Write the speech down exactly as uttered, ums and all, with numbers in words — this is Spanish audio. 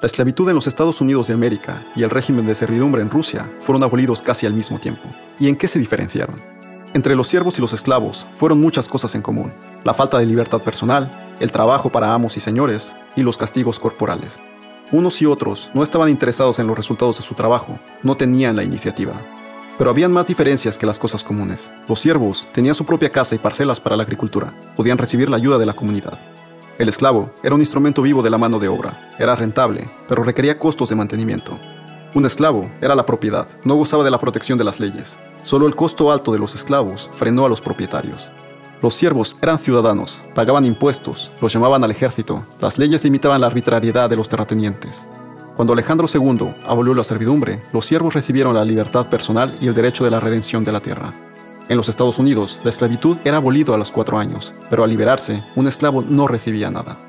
La esclavitud en los Estados Unidos de América y el régimen de servidumbre en Rusia fueron abolidos casi al mismo tiempo. ¿Y en qué se diferenciaron? Entre los siervos y los esclavos fueron muchas cosas en común: la falta de libertad personal, el trabajo para amos y señores, y los castigos corporales. Unos y otros no estaban interesados en los resultados de su trabajo, no tenían la iniciativa. Pero habían más diferencias que las cosas comunes. Los siervos tenían su propia casa y parcelas para la agricultura, podían recibir la ayuda de la comunidad. El esclavo era un instrumento vivo de la mano de obra, era rentable, pero requería costos de mantenimiento. Un esclavo era la propiedad, no gozaba de la protección de las leyes. Solo el costo alto de los esclavos frenó a los propietarios. Los siervos eran ciudadanos, pagaban impuestos, los llamaban al ejército, las leyes limitaban la arbitrariedad de los terratenientes. Cuando Alejandro segundo abolió la servidumbre, los siervos recibieron la libertad personal y el derecho de la redención de la tierra. En los Estados Unidos, la esclavitud era abolida a los cuatro años, pero al liberarse, un esclavo no recibía nada.